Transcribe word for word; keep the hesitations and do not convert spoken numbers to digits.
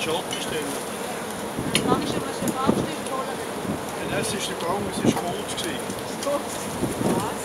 Schatten stellen. Dann ist aber so ein Baumstift voll. Dann ist der Baum, es war kurz. Gut. Ja.